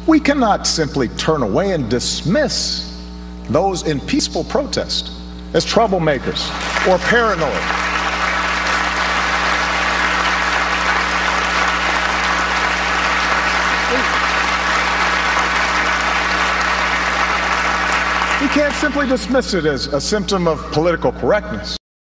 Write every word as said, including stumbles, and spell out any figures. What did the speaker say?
We cannot simply turn away and dismiss those in peaceful protest as troublemakers or paranoid. We can't simply dismiss it as a symptom of political correctness.